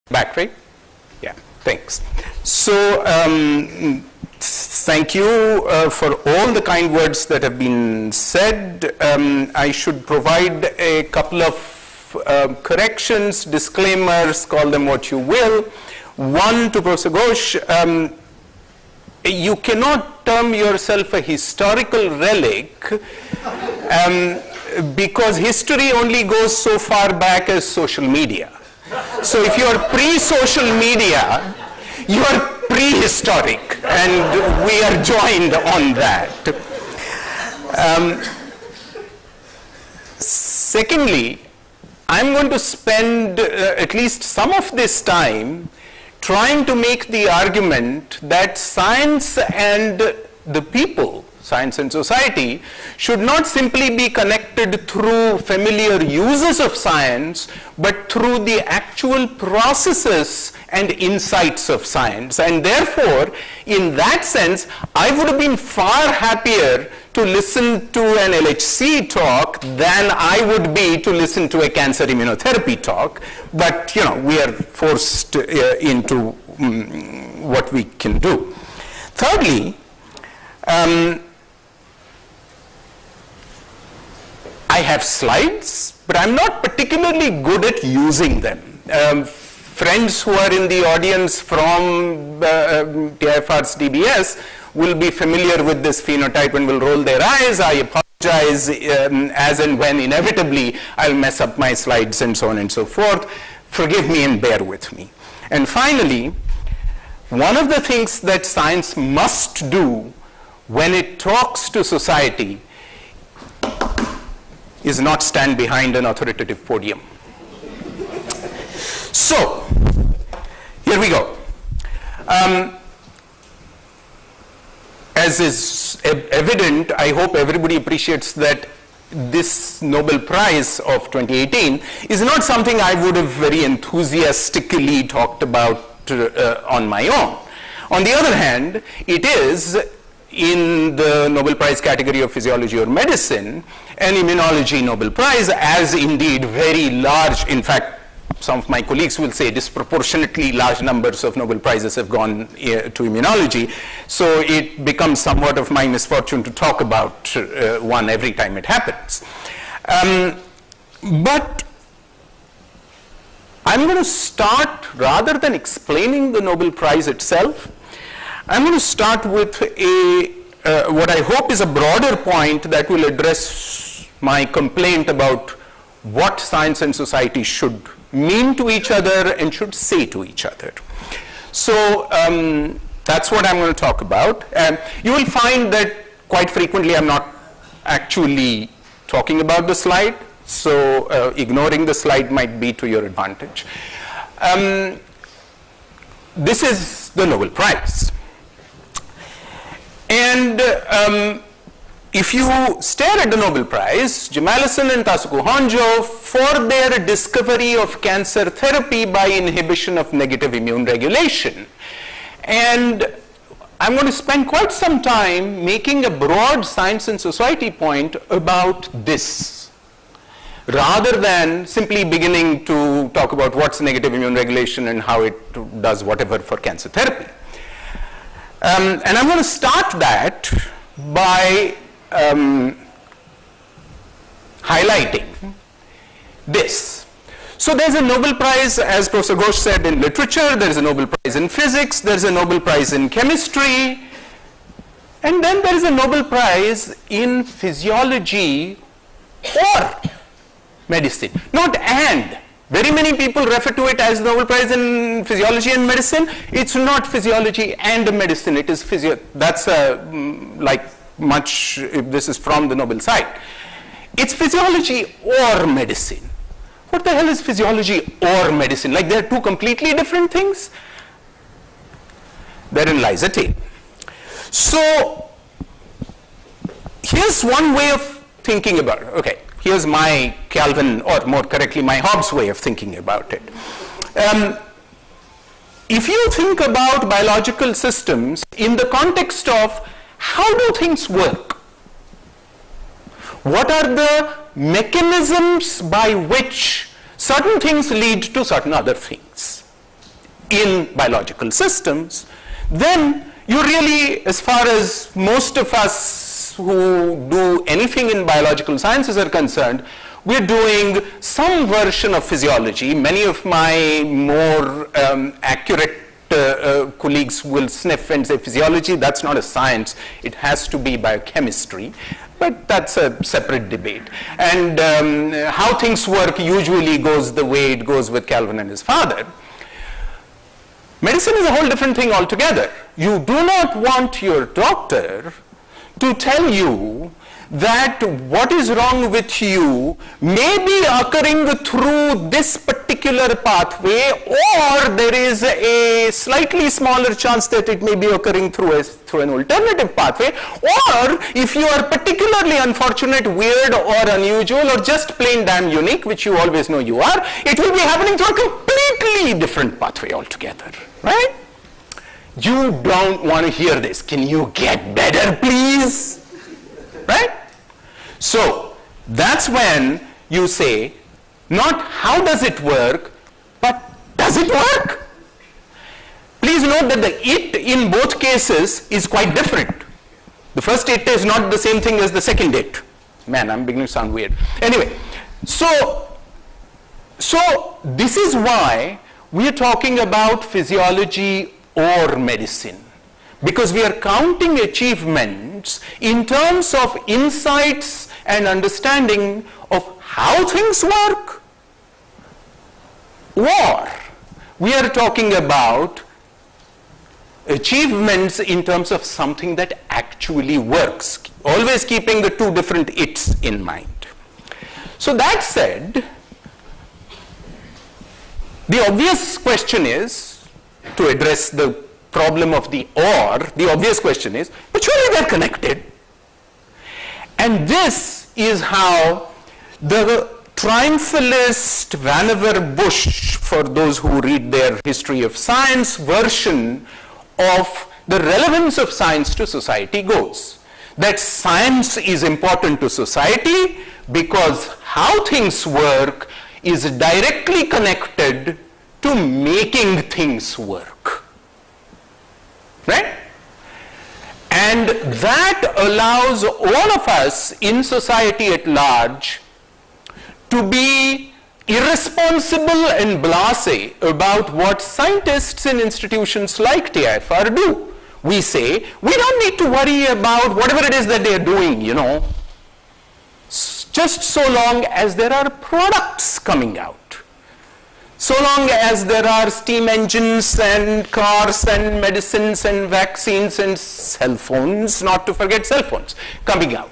Back, right? Yeah, thanks. So, thank you for all the kind words that have been said. I should provide a couple of corrections, disclaimers, call them what you will. One, to Prof Satyajith, you cannot term yourself a historical relic because history only goes so far back as social media. So if you are pre-social media, you are prehistoric, and we are joined on that. Secondly, I'm going to spend at least some of this time trying to make the argument that science and the people, science and society, should not simply be connected through familiar uses of science, but through the actual processes and insights of science. And therefore, in that sense, I would have been far happier to listen to an LHC talk than I would be to listen to a cancer immunotherapy talk. But, you know, we are forced into what we can do. Thirdly, I have slides, but I'm not particularly good at using them. Friends who are in the audience from TIFR's DBS will be familiar with this phenotype and will roll their eyes. I apologize as and when inevitably I'll mess up my slides and so on and so forth. Forgive me and bear with me. And finally, one of the things that science must do when it talks to society is not stand behind an authoritative podium. So, here we go. As is evident, I hope everybody appreciates that this Nobel Prize of 2018 is not something I would have very enthusiastically talked about on my own. On the other hand, it is in the Nobel Prize category of physiology or medicine, an immunology Nobel Prize, as indeed very large, in fact, some of my colleagues will say disproportionately large numbers of Nobel Prizes have gone to immunology. So it becomes somewhat of my misfortune to talk about one every time it happens. But I'm going to start, rather than explaining the Nobel Prize itself, I'm going to start with what I hope is a broader point that will address my complaint about what science and society should mean to each other and should say to each other. So that's what I'm going to talk about. You will find that quite frequently I'm not actually talking about the slide, so ignoring the slide might be to your advantage. This is the Nobel Prize. And if you stare at the Nobel Prize, Jamaleson and Tasuku Honjo, for their discovery of cancer therapy by inhibition of negative immune regulation. And I'm going to spend quite some time making a broad science and society point about this, rather than simply beginning to talk about what's negative immune regulation and how it does whatever for cancer therapy. And I'm going to start that by highlighting this. So there's a Nobel Prize, as Professor Ghosh said, in literature, there's a Nobel Prize in physics, there's a Nobel Prize in chemistry, and then there's a Nobel Prize in physiology or medicine, not and. Very many people refer to it as Nobel Prize in physiology and medicine. It's not physiology and medicine, it is that's like much, if this is from the Nobel side. It's physiology or medicine. What the hell is physiology or medicine? Like they're two completely different things? Therein lies a tale. So here's one way of thinking about it. Okay. Here's my Calvin, or more correctly, my Hobbes way of thinking about it. If you think about biological systems in the context of how do things work? What are the mechanisms by which certain things lead to certain other things? in biological systems, then you really, as far as most of us who do anything in biological sciences are concerned, we're doing some version of physiology. Many of my more accurate colleagues will sniff and say physiology, that's not a science, it has to be biochemistry. But that's a separate debate. And how things work usually goes the way it goes with Calvin and his father. Medicine is a whole different thing altogether. You do not want your doctor to tell you that what is wrong with you may be occurring through this particular pathway, or there is a slightly smaller chance that it may be occurring through an alternative pathway, or if you are particularly unfortunate, weird or unusual or just plain damn unique, which you always know you are, it will be happening through a completely different pathway altogether, right? You don't want to hear this. Can you get better, please? Right? So that's when you say, not how does it work, but does it work? Please note that the it in both cases is quite different. The first it is not the same thing as the second it. Man, I'm beginning to sound weird. Anyway, so this is why we are talking about physiology or medicine. Because we are counting achievements in terms of insights and understanding of how things work, or we are talking about achievements in terms of something that actually works, always keeping the two different its in mind. So that said, the obvious question is, to address the problem of the or, the obvious question is, but surely they're connected. And this is how the triumphalist Vannevar Bush, for those who read their history of science version of the relevance of science to society goes. That science is important to society because how things work is directly connected to making things work. Right? And that allows all of us in society at large to be irresponsible and blasé about what scientists in institutions like TIFR do. We say, we don't need to worry about whatever it is that they're doing, you know, just so long as there are products coming out. So long as there are steam engines and cars and medicines and vaccines and cell phones, not to forget cell phones, coming out.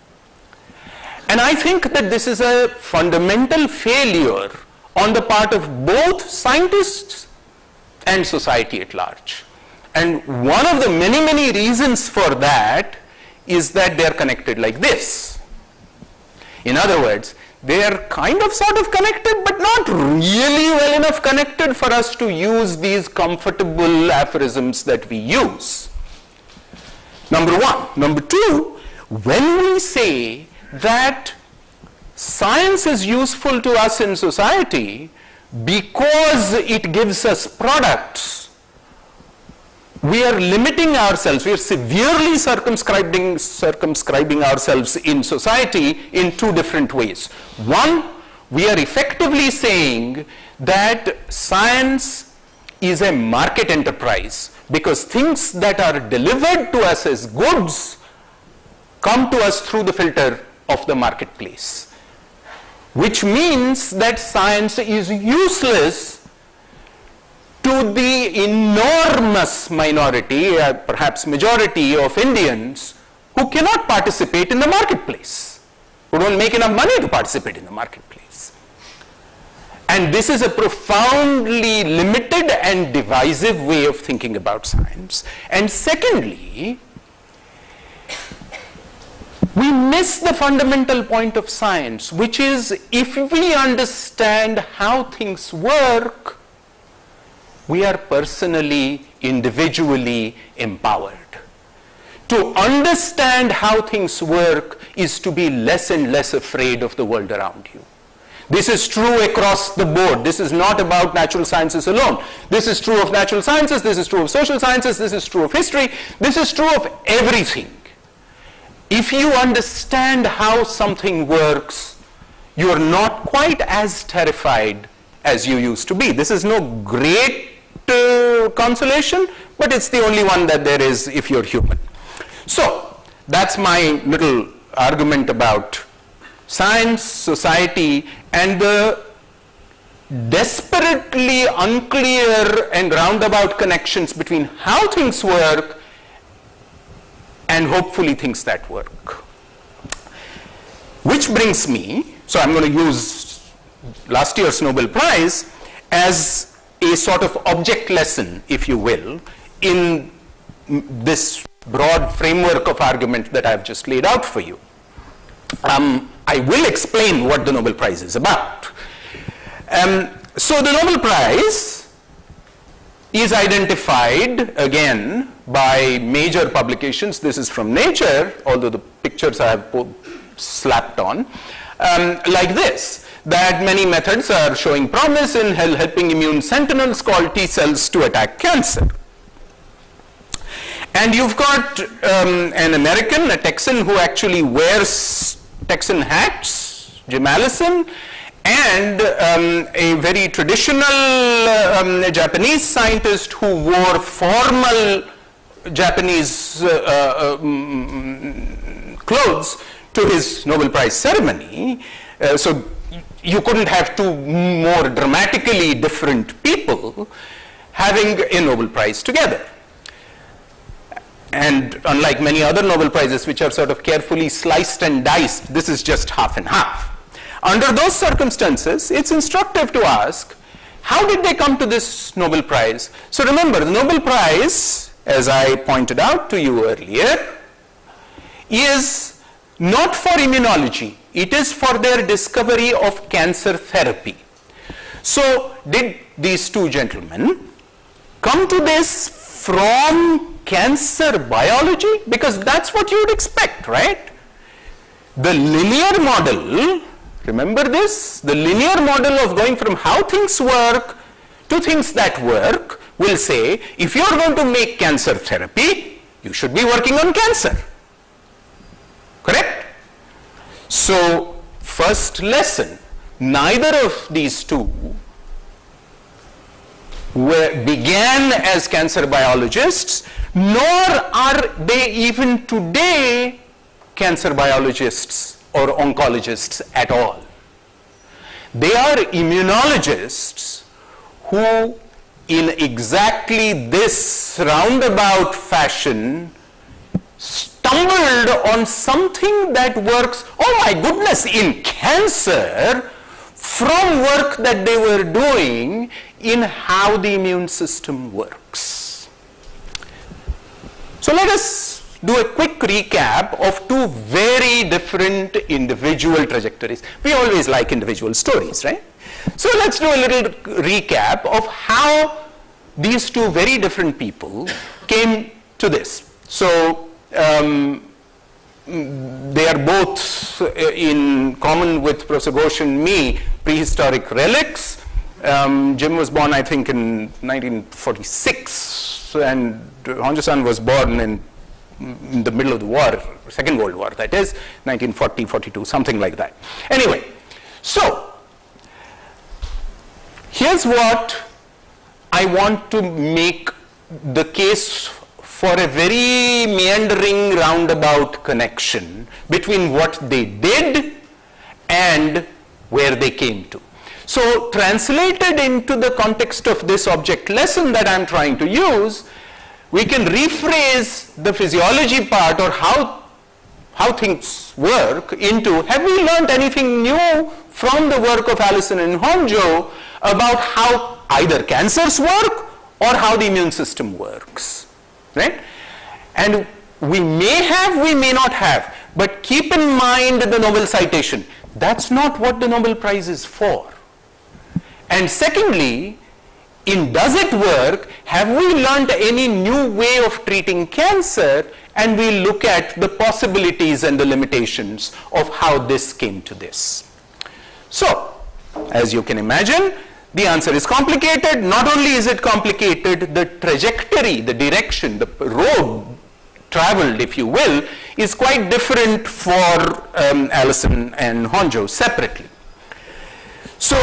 And I think that this is a fundamental failure on the part of both scientists and society at large. And one of the many, many reasons for that is that they are connected like this. In other words, they are kind of sort of connected, but not really well enough connected for us to use these comfortable aphorisms that we use. Number one. Number two, when we say that science is useful to us in society because it gives us products, we are limiting ourselves, we are severely circumscribing ourselves in society in two different ways. One, we are effectively saying that science is a market enterprise because things that are delivered to us as goods come to us through the filter of the marketplace, which means that science is useless to the enormous minority, perhaps majority of Indians who cannot participate in the marketplace, who don't make enough money to participate in the marketplace. And this is a profoundly limited and divisive way of thinking about science. And secondly, we miss the fundamental point of science, which is if we understand how things work, we are personally, individually empowered. To understand how things work is to be less and less afraid of the world around you. This is true across the board. This is not about natural sciences alone. This is true of natural sciences, this is true of social sciences, this is true of history, this is true of everything. If you understand how something works, you are not quite as terrified as you used to be. This is no great consolation, but it's the only one that there is if you're human. So that's my little argument about science, society, and the desperately unclear and roundabout connections between how things work and hopefully things that work. Which brings me, so I'm going to use last year's Nobel Prize as a sort of object lesson, if you will, in this broad framework of argument that I've just laid out for you. I will explain what the Nobel Prize is about. So the Nobel Prize is identified, again, by major publications. This is from Nature, although the pictures I have slapped on, like this, that many methods are showing promise in helping immune sentinels called T cells to attack cancer. And you've got an American, a Texan, who actually wears Texan hats, Jim Allison, and a very traditional Japanese scientist who wore formal Japanese clothes to his Nobel Prize ceremony. So you couldn't have two more dramatically different people having a Nobel Prize together. And unlike many other Nobel Prizes, which are sort of carefully sliced and diced, this is just half and half. Under those circumstances, it's instructive to ask, how did they come to this Nobel Prize? So remember, the Nobel Prize, as I pointed out to you earlier, is not for immunology. It is for their discovery of cancer therapy. So did these two gentlemen come to this from cancer biology? Because that's what you would expect, right? The linear model, remember this? The linear model of going from how things work to things that work will say, if you're going to make cancer therapy, you should be working on cancer. Correct? So, first lesson, neither of these two began as cancer biologists, nor are they even today cancer biologists or oncologists at all. They are immunologists who, in exactly this roundabout fashion, stumbled on something that works, oh my goodness, in cancer, from work that they were doing in how the immune system works. So let us do a quick recap of two very different individual trajectories. We always like individual stories, right? So let's do a little recap of how these two very different people came to this. So they are both in common with Prof Ghosh and me, prehistoric relics. Jim was born, I think, in 1946, and Honjo-san was born in the middle of the war, Second World War, that is, 1940, 42, something like that. Anyway, so here's what I want to make the case for a very meandering roundabout connection between what they did and where they came to. So translated into the context of this object lesson that I'm trying to use, we can rephrase the physiology part, or how things work, into, have we learned anything new from the work of Allison and Honjo about how either cancers work or how the immune system works, right? And we may have, we may not have, but keep in mind the Nobel citation. That's not what the Nobel Prize is for. And secondly, in does it work, have we learned any new way of treating cancer, and we look at the possibilities and the limitations of how this came to this. So, As you can imagine, the answer is complicated. Not only is it complicated, the trajectory, the direction, the road traveled, if you will, is quite different for Allison and Honjo separately. So,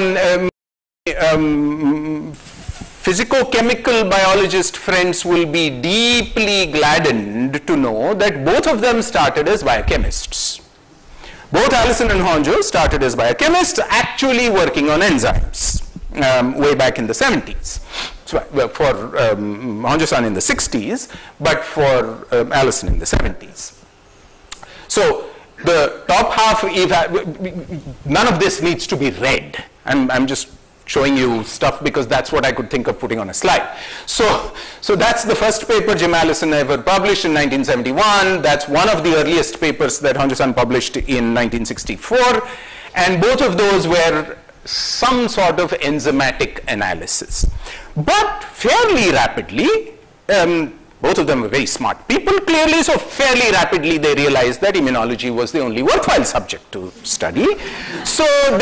physico-chemical biologist friends will be deeply gladdened to know that both of them started as biochemists. Both Allison and Honjo started as biochemists, actually working on enzymes way back in the 70s. So, for Honjo-san in the 60s, but for Allison in the 70s. So the top half, none of this needs to be read. I'm just showing you stuff because that's what I could think of putting on a slide. So that's the first paper Jim Allison ever published in 1971. That's one of the earliest papers that Honjo-san published in 1964. And both of those were some sort of enzymatic analysis. But fairly rapidly, both of them were very smart people, clearly, so fairly rapidly they realized that immunology was the only worthwhile subject to study. So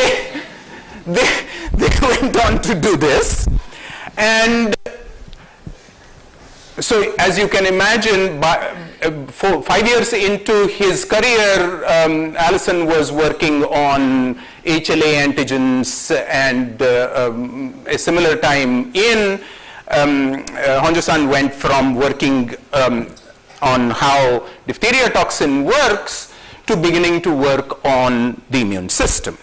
they went on to do this. And so as you can imagine, 5 years into his career, Allison was working on HLA antigens, and a similar time in Honjo-san went from working on how diphtheria toxin works to beginning to work on the immune system.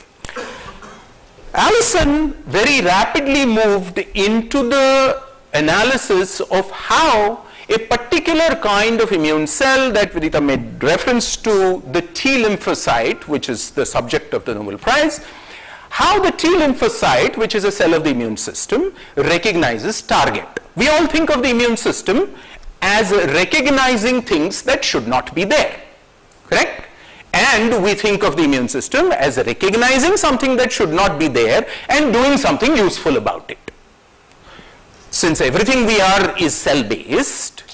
Allison very rapidly moved into the analysis of how a particular kind of immune cell that Vidita made reference to, the T lymphocyte, which is the subject of the Nobel Prize, how the T lymphocyte, which is a cell of the immune system, recognizes target. We all think of the immune system as recognizing things that should not be there, correct? And we think of the immune system as recognizing something that should not be there and doing something useful about it. Since everything we are is cell-based,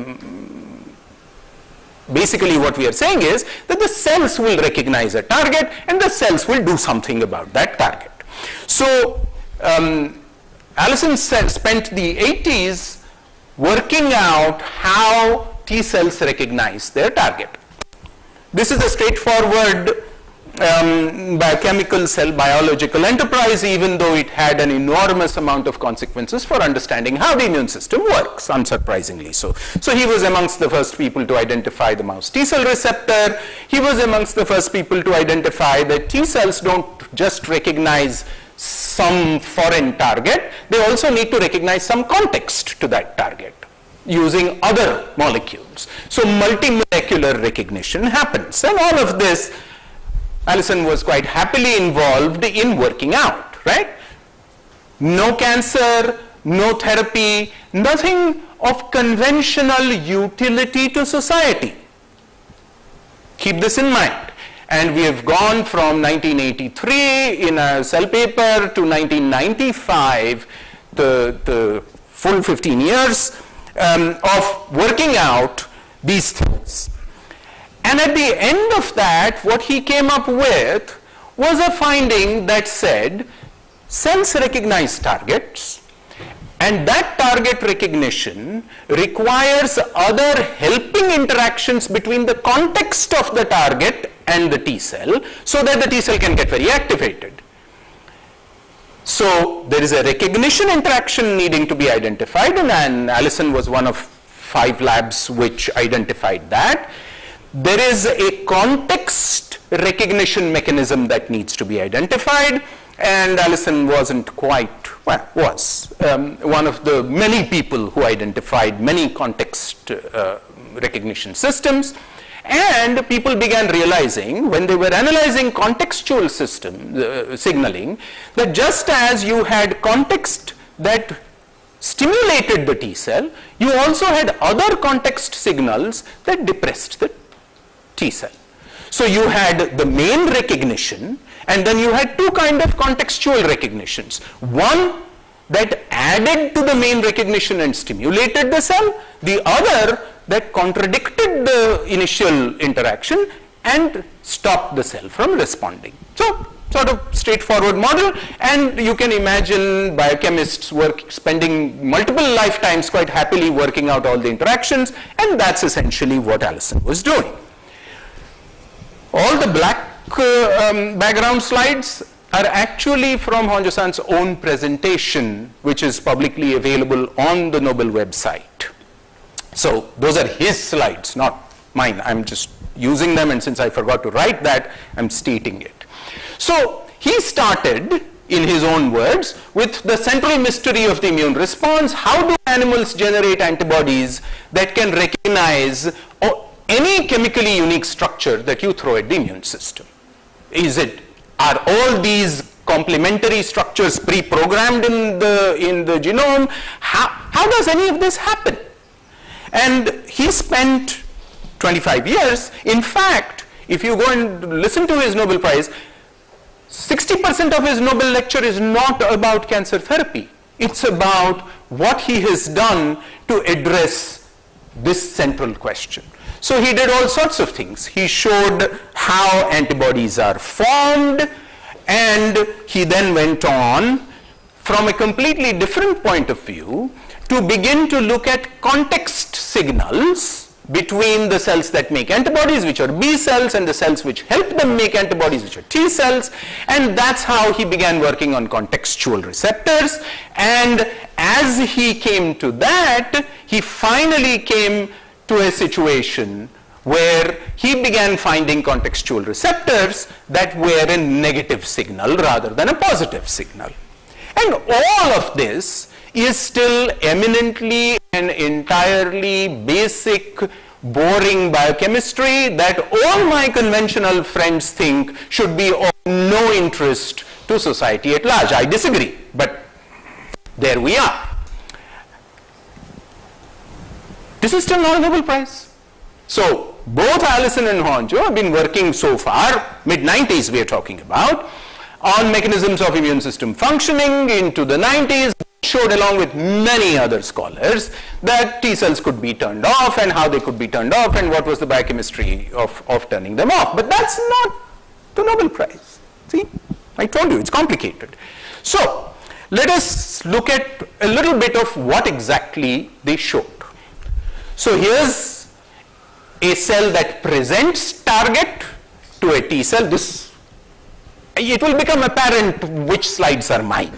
basically what we are saying is that the cells will recognize a target and the cells will do something about that target. So Allison spent the 80s working out how T cells recognize their target. This is a straightforward biochemical cell biological enterprise, even though it had an enormous amount of consequences for understanding how the immune system works, unsurprisingly so. So he was amongst the first people to identify the mouse T cell receptor. He was amongst the first people to identify that T cells don't just recognize some foreign target, they also need to recognize some context to that target using other molecules. So multimolecular recognition happens, and all of this Allison was quite happily involved in working out, right? No cancer, no therapy, nothing of conventional utility to society. Keep this in mind. And we have gone from 1983 in a Cell paper to 1995, the full 15 years of working out these things. And at the end of that, what he came up with was a finding that said cells recognize targets, and that target recognition requires other helping interactions between the context of the target and the T cell so that the T cell can get very activated. So there is a recognition interaction needing to be identified, and Allison was one of 5 labs which identified that. There is a context recognition mechanism that needs to be identified, and Allison wasn't quite, well, was one of the many people who identified many context recognition systems. And people began realizing, when they were analyzing contextual system signaling, that just as you had context that stimulated the T cell, you also had other context signals that depressed the T cell. So you had the main recognition, and then you had 2 kinds of contextual recognitions. One that added to the main recognition and stimulated the cell, the other that contradicted the initial interaction and stopped the cell from responding. So sort of straightforward model, and you can imagine biochemists spending multiple lifetimes quite happily working out all the interactions, and that's essentially what Allison was doing. All the black background slides are actually from Honjo-san's own presentation, which is publicly available on the Nobel website. So those are his slides, not mine. I'm just using them, and since I forgot to write that, I'm stating it. So he started, in his own words, with the central mystery of the immune response. How do animals generate antibodies that can recognize any chemically unique structure that you throw at the immune system? Are all these complementary structures pre-programmed in the genome? How does any of this happen? And he spent 25 years. In fact, if you go and listen to his Nobel Prize, 60% of his Nobel lecture is not about cancer therapy. It's about what he has done to address this central question. So he did all sorts of things. He showed how antibodies are formed, and he then went on from a completely different point of view to begin to look at context signals between the cells that make antibodies, which are B cells, and the cells which help them make antibodies, which are T cells, and that's how he began working on contextual receptors. And as he came to that, he finally came to a situation where he began finding contextual receptors that were a negative signal rather than a positive signal. And all of this is still eminently and entirely basic, boring biochemistry that all my conventional friends think should be of no interest to society at large. I disagree, but there we are. This is still not a Nobel Prize. So both Allison and Honjo have been working so far, mid-90s we are talking about, on mechanisms of immune system functioning. Into the 90s, showed along with many other scholars that T cells could be turned off and how they could be turned off and what was the biochemistry of turning them off. But that's not the Nobel Prize. See, I told you, it's complicated. So let us look at a little bit of what exactly they showed. So here's a cell that presents target to a T cell. It will become apparent which slides are mine.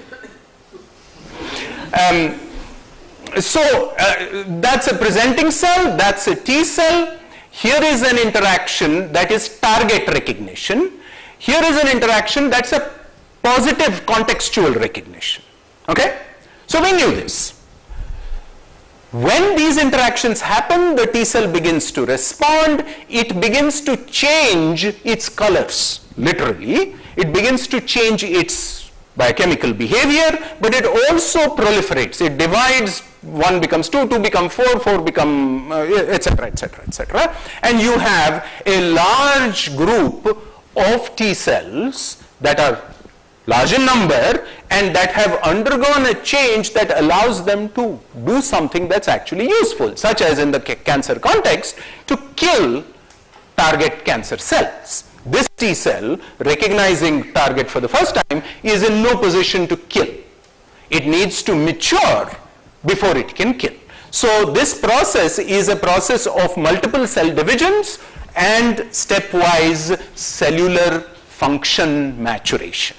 That's a presenting cell, that's a T cell. Here is an interaction that is target recognition. Here is an interaction that's a positive contextual recognition. Okay? So we knew this. When these interactions happen, the T cell begins to respond. It begins to change its colors, literally. It begins to change its biochemical behavior, but it also proliferates. It divides, 1 becomes 2, 2 become 4, 4 become, etc., etc., etc. And you have a large group of T cells that are large in number and that have undergone a change that allows them to do something that's actually useful, such as in the cancer context, to kill target cancer cells. This T cell, recognizing target for the first time, is in no position to kill. It needs to mature before it can kill. So this process is a process of multiple cell divisions and stepwise cellular function maturation.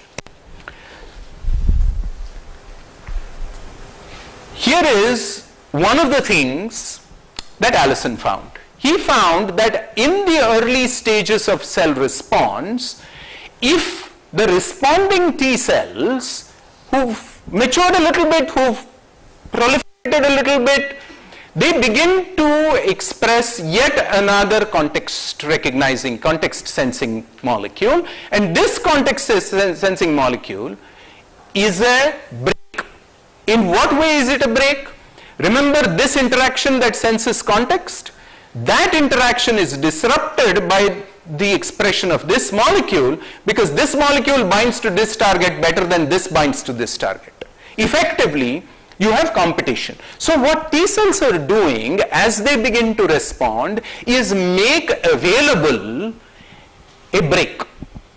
Here is one of the things that Allison found. He found that in the early stages of cell response, if the responding T cells who've matured a little bit, who've proliferated a little bit, they begin to express yet another context recognizing, context sensing molecule, and this context sensing molecule is a break. In what way is it a break? Remember this interaction that senses context? That interaction is disrupted by the expression of this molecule, because this molecule binds to this target better than this binds to this target. Effectively, you have competition. So what T cells are doing as they begin to respond is make available a break.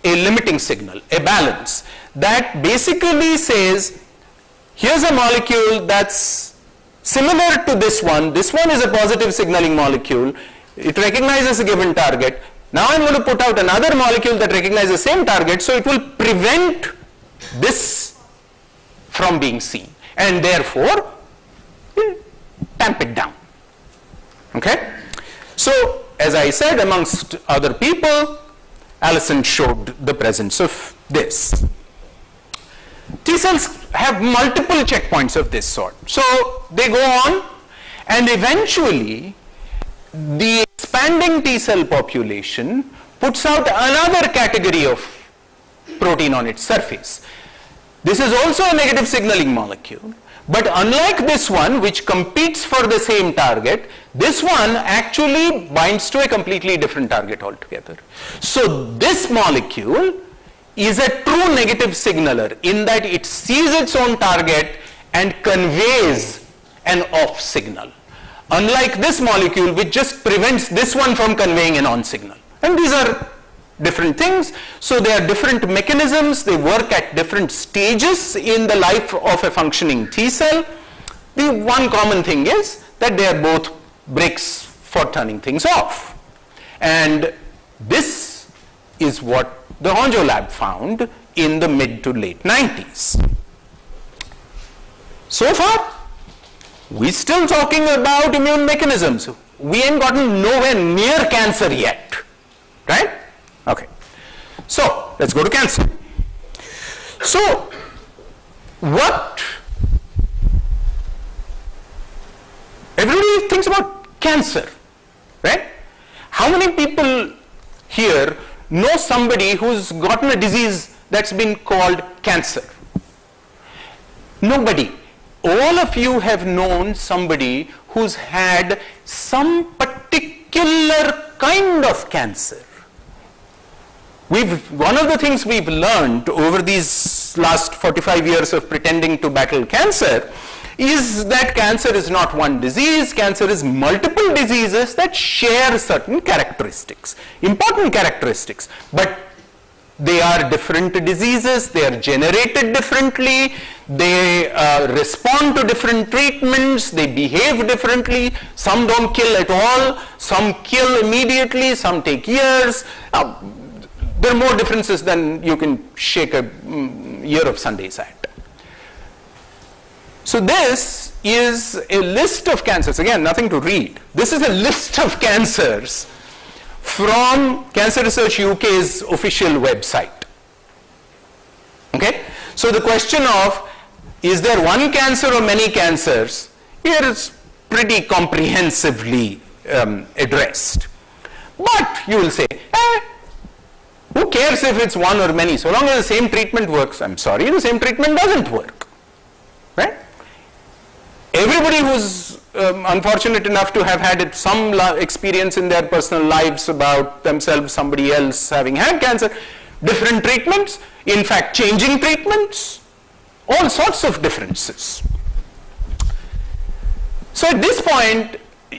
a limiting signal, a balance, that basically says, here's a molecule that's similar to this one. This one is a positive signaling molecule. It recognizes a given target. Now I'm going to put out another molecule that recognizes the same target, so it will prevent this from being seen, and therefore tamp it down. Okay? So, as I said, amongst other people, Allison showed the presence of this. T cells have multiple checkpoints of this sort. So, they go on, and eventually the expanding T cell population puts out another category of protein on its surface. This is also a negative signaling molecule, but unlike this one, which competes for the same target, this one actually binds to a completely different target altogether. So this molecule is a true negative signaler in that it sees its own target and conveys an off signal, unlike this molecule which just prevents this one from conveying an on signal. And these are different things. So they are different mechanisms. They work at different stages in the life of a functioning T cell. The one common thing is that they are both bricks for turning things off. And this is what the Honjo lab found in the mid to late 90s. So far, we're still talking about immune mechanisms. We ain't gotten nowhere near cancer yet, right? Okay. So, let's go to cancer. So, what everybody thinks about cancer, right? How many people here know somebody who's gotten a disease that's been called cancer? Nobody. All of you have known somebody who's had some particular kind of cancer. One of the things we've learned over these last 45 years of pretending to battle cancer is that cancer is not one disease. Cancer is multiple diseases that share certain characteristics, important characteristics, but they are different diseases, they are generated differently, they respond to different treatments, they behave differently. Some don't kill at all, some kill immediately, some take years. There are more differences than you can shake a year of Sundays at. So this is a list of cancers. Again, nothing to read. This is a list of cancers from Cancer Research UK's official website. Okay? So the question of, is there one cancer or many cancers, here is pretty comprehensively addressed. But you will say, who cares if it's one or many? So long as the same treatment works. I'm sorry, the same treatment doesn't work. Right? Everybody who's unfortunate enough to have had some experience in their personal lives about themselves, somebody else having had cancer, different treatments, in fact changing treatments, all sorts of differences. So at this point,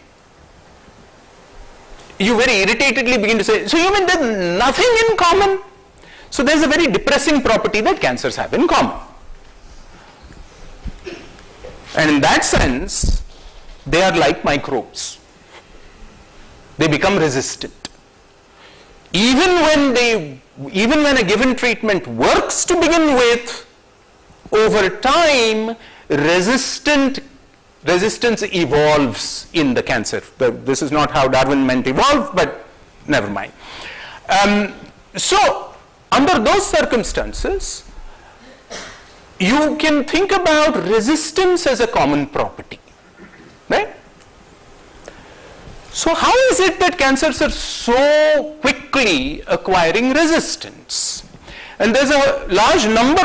you very irritatedly begin to say, so you mean there's nothing in common? So there's a very depressing property that cancers have in common. And in that sense, they are like microbes. They become resistant. Even when a given treatment works to begin with, over time, resistance evolves in the cancer. This is not how Darwin meant evolve, but never mind. So, under those circumstances, you can think about resistance as a common property, right? So how is it that cancers are so quickly acquiring resistance? And there's a large number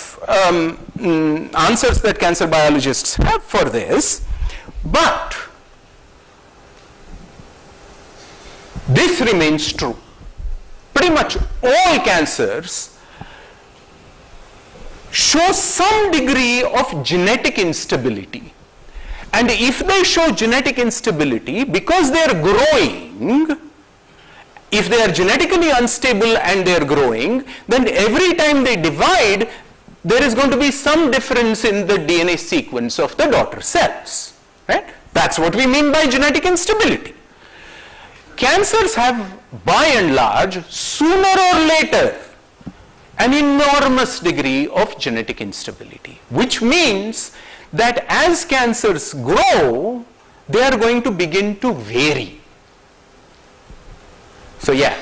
of answers that cancer biologists have for this, but this remains true. Pretty much all cancers show some degree of genetic instability. And if they show genetic instability, because they are growing if they are genetically unstable and they are growing, then every time they divide, there is going to be some difference in the DNA sequence of the daughter cells. Right? That's what we mean by genetic instability. Cancers have, by and large, sooner or later, an enormous degree of genetic instability, which means that as cancers grow, they are going to begin to vary. So yeah,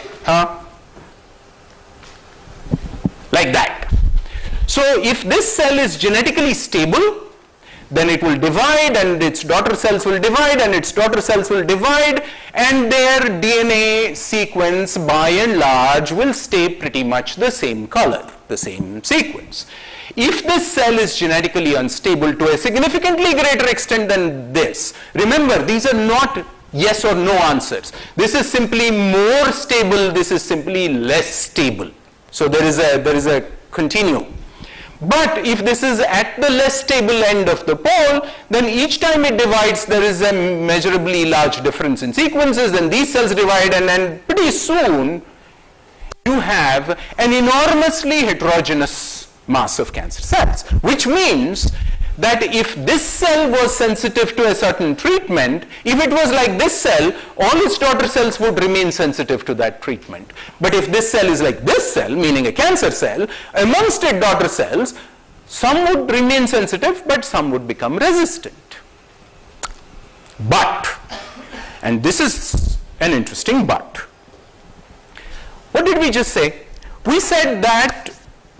like that. So if this cell is genetically stable, then it will divide and its daughter cells will divide and its daughter cells will divide, and their DNA sequence by and large will stay pretty much the same color, the same sequence. If this cell is genetically unstable to a significantly greater extent than this, remember, these are not yes or no answers. This is simply more stable, this is simply less stable. So there is a continuum. But if this is at the less stable end of the pole, then each time it divides, there is a measurably large difference in sequences, and these cells divide, and then pretty soon you have an enormously heterogeneous mass of cancer cells, which means that if this cell was sensitive to a certain treatment, if it was like this cell, all its daughter cells would remain sensitive to that treatment. But if this cell is like this cell, meaning a cancer cell, amongst its daughter cells, some would remain sensitive, but some would become resistant. But, and this is an interesting but, what did we just say? We said that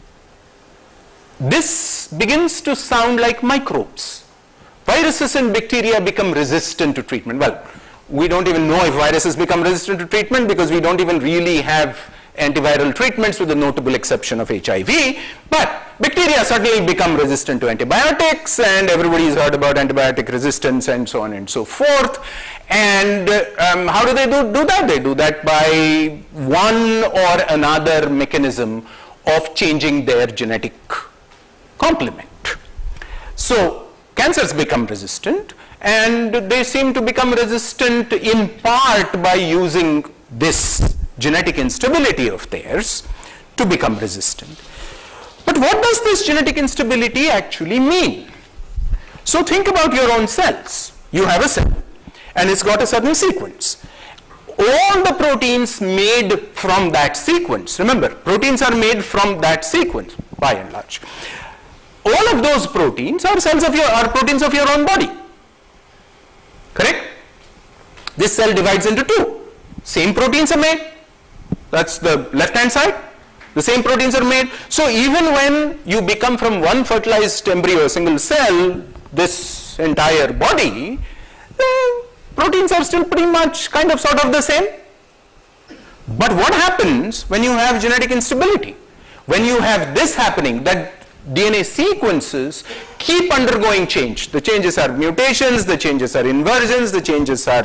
this begins to sound like microbes. Viruses and bacteria become resistant to treatment. Well, we don't even know if viruses become resistant to treatment because we don't even really have antiviral treatments with the notable exception of HIV. But bacteria certainly become resistant to antibiotics, and everybody's heard about antibiotic resistance and so on and so forth. And how do they do that? They do that by one or another mechanism of changing their genetic complement. So cancers become resistant, and they seem to become resistant in part by using this genetic instability of theirs to become resistant. But what does this genetic instability actually mean? So think about your own cells. You have a cell and it's got a certain sequence. All the proteins made from that sequence, remember, proteins are made from that sequence by and large. All of those proteins are proteins of your own body. Correct? This cell divides into two. Same proteins are made. That's the left hand side. The same proteins are made. So even when you become from one fertilized embryo, a single cell, this entire body, the proteins are still pretty much kind of sort of the same. But what happens when you have genetic instability? When you have this happening, that DNA sequences keep undergoing change. The changes are mutations, the changes are inversions, the changes are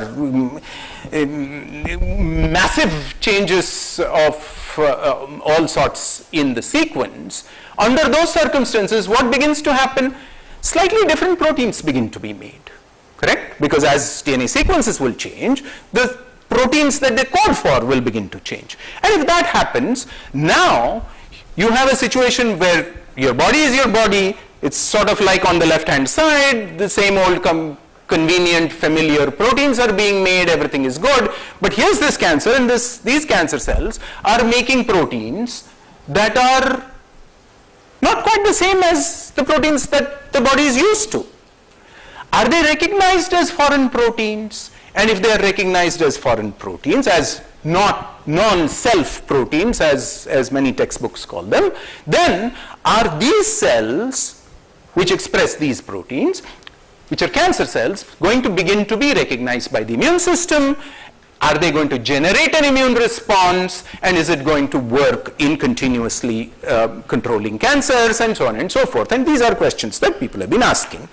massive changes of all sorts in the sequence. Under those circumstances, what begins to happen? Slightly different proteins begin to be made. Correct? Because as DNA sequences will change, the proteins that they code for will begin to change. And if that happens, now you have a situation where your body is your body. It's sort of like on the left hand side, the same old convenient familiar proteins are being made, everything is good. But here's this cancer, and these cancer cells are making proteins that are not quite the same as the proteins that the body is used to. Are they recognized as foreign proteins? And if they are recognized as foreign proteins, as not non-self proteins, as many textbooks call them, then are these cells which express these proteins, which are cancer cells, going to begin to be recognized by the immune system? Are they going to generate an immune response, and is it going to work in continuously controlling cancers, and so on and so forth? And these are questions that people have been asking.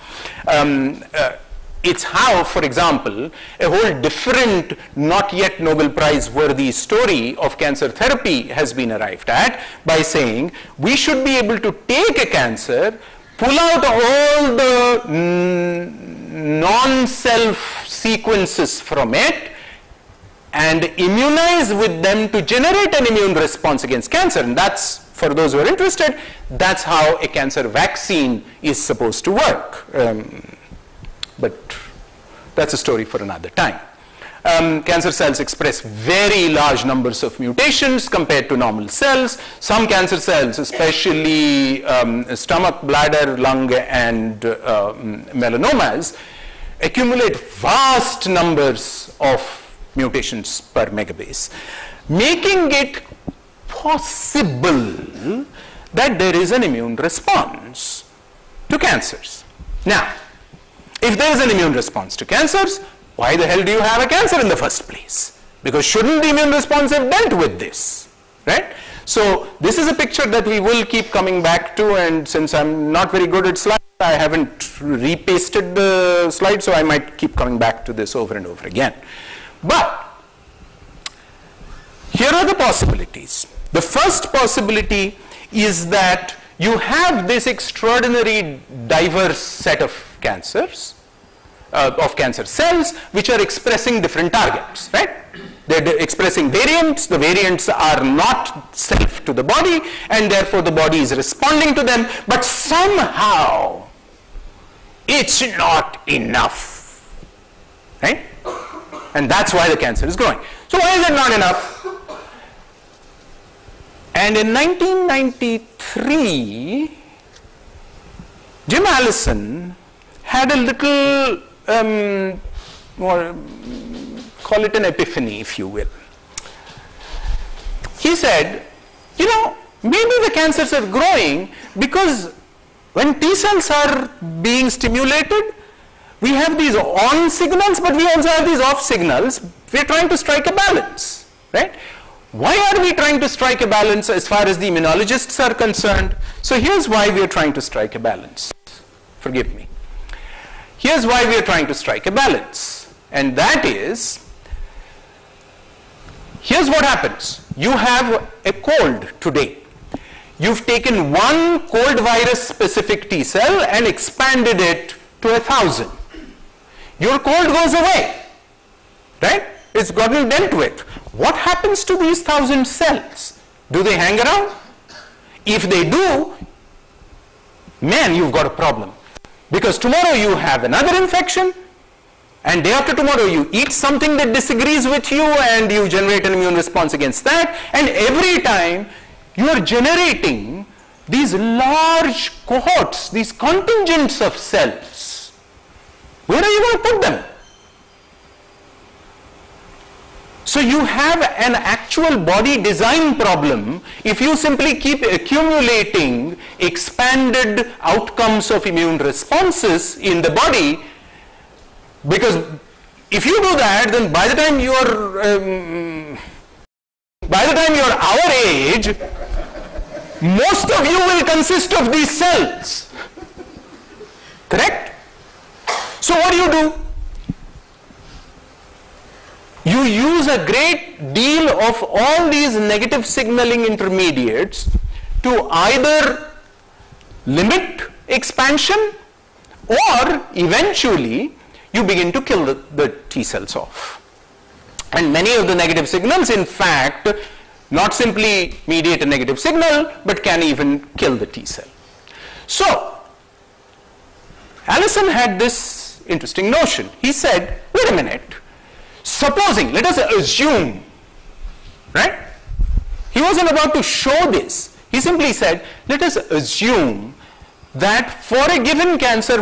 It's how, for example, a whole different, not yet Nobel Prize worthy story of cancer therapy has been arrived at by saying we should be able to take a cancer, pull out all the non-self sequences from it, and immunize with them to generate an immune response against cancer. And that's, for those who are interested, that's how a cancer vaccine is supposed to work. But that's a story for another time. Cancer cells express very large numbers of mutations compared to normal cells. Some cancer cells, especially stomach, bladder, lung, and melanomas, accumulate vast numbers of mutations per megabase, making it possible that there is an immune response to cancers. Now, if there is an immune response to cancers, why the hell do you have a cancer in the first place? Because shouldn't the immune response have dealt with this, right? So this is a picture that we will keep coming back to, and since I'm not very good at slides, I haven't repasted the slide, so I might keep coming back to this over and over again. But here are the possibilities. The first possibility is that you have this extraordinary diverse set of cancers, of cancer cells, which are expressing different targets, right? They're expressing variants. The variants are not self to the body, and therefore the body is responding to them, but somehow it's not enough, right? And that's why the cancer is growing. So why is it not enough? And in 1993, Jim Allison had a little, or call it an epiphany, if you will. He said, you know, maybe the cancers are growing because when T cells are being stimulated, we have these on signals, but we also have these off signals. We're trying to strike a balance, right? Why are we trying to strike a balance as far as the immunologists are concerned? So here's why we are trying to strike a balance. Forgive me. Here's why we are trying to strike a balance. And that is, here's what happens. You have a cold today. You've taken one cold virus specific T cell and expanded it to 1,000. Your cold goes away, right? It's gotten dealt with. What happens to these 1,000 cells? Do they hang around? If they do, man, you've got a problem. Because tomorrow you have another infection, and day after tomorrow you eat something that disagrees with you and you generate an immune response against that, and every time you are generating these large cohorts, these contingents of cells. Where are you going to put them? So you have an actual body design problem if you simply keep accumulating expanded outcomes of immune responses in the body, because if you do that, then by the time you're our age, most of you will consist of these cells. Correct? So what do? You use a great deal of all these negative signaling intermediates to either limit expansion, or eventually you begin to kill the T cells off. And many of the negative signals, in fact, not simply mediate a negative signal, but can even kill the T cell. So Allison had this interesting notion. He said, wait a minute, supposing, let us assume, right? He wasn't about to show this. He simply said, let us assume that for a given cancer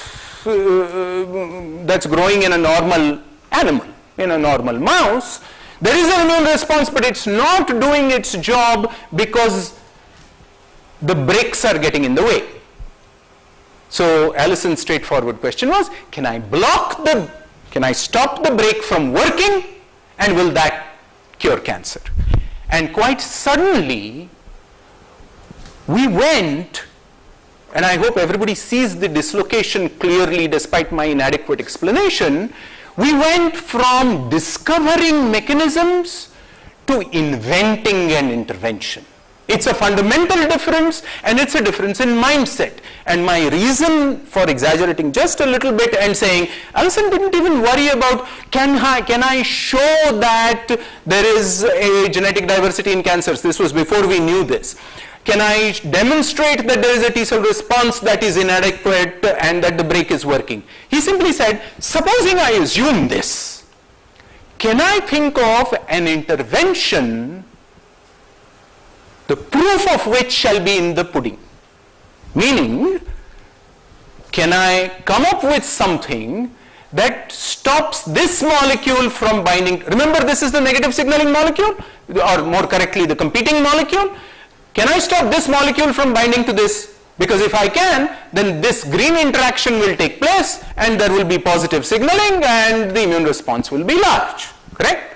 that's growing in a normal animal, in a normal mouse, there is an immune response, but it's not doing its job because the brakes are getting in the way. So Allison's straightforward question was, can I stop the brake from working, and will that cure cancer? And quite suddenly, we went, and I hope everybody sees the dislocation clearly despite my inadequate explanation, we went from discovering mechanisms to inventing an intervention. It's a fundamental difference, and it's a difference in mindset. And my reason for exaggerating just a little bit and saying, Alison didn't even worry about, can I show that there is a genetic diversity in cancers? This was before we knew this. Can I demonstrate that there is a T cell response that is inadequate and that the brake is working? He simply said, supposing I assume this, can I think of an intervention the proof of which shall be in the pudding? Meaning, can I come up with something that stops this molecule from binding? Remember, this is the negative signaling molecule, or more correctly, the competing molecule. Can I stop this molecule from binding to this? Because if I can, then this green interaction will take place and there will be positive signaling and the immune response will be large, correct?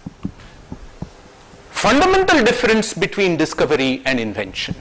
Fundamental difference between discovery and invention.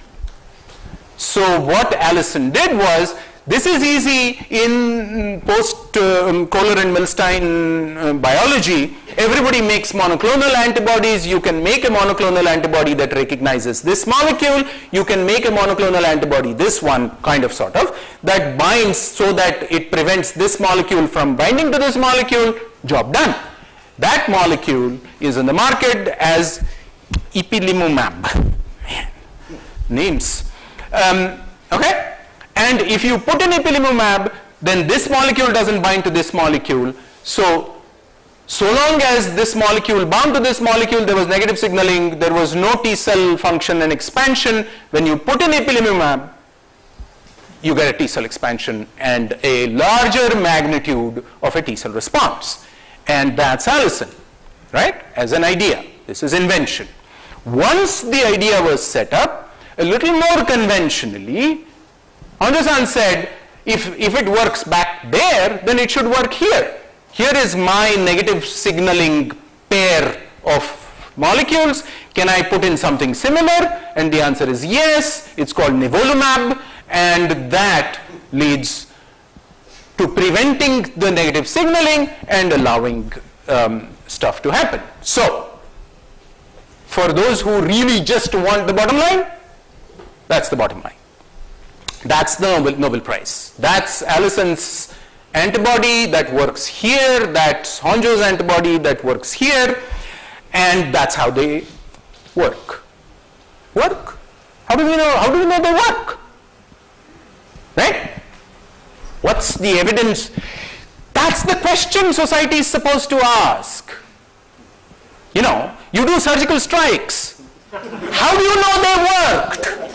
So what Alison did was, this is easy in post-Kohler and Milstein biology. Everybody makes monoclonal antibodies. You can make a monoclonal antibody that recognizes this molecule. You can make a monoclonal antibody, this one kind of sort of, that binds so that it prevents this molecule from binding to this molecule. Job done. That molecule is in the market as ipilimumab. Names. Okay? And if you put in ipilimumab, then this molecule doesn't bind to this molecule. So long as this molecule bound to this molecule, there was negative signaling, there was no T cell function and expansion. When you put in ipilimumab, you get a T cell expansion and a larger magnitude of a T cell response. And that's Alison, right? As an idea. This is invention. Once the idea was set up, a little more conventionally, Honjo-san said, if it works back there, then it should work here. Here is my negative signaling pair of molecules. Can I put in something similar? And the answer is yes. It's called nivolumab, and that leads to preventing the negative signaling and allowing stuff to happen. So, for those who really just want the bottom line, that's the bottom line. That's the Nobel Prize. That's Alison's antibody that works here, that's Honjo's antibody that works here, and that's how they work. Work? How do we know they work? Right? What's the evidence? That's the question society is supposed to ask. You know, you do surgical strikes. How do you know they worked?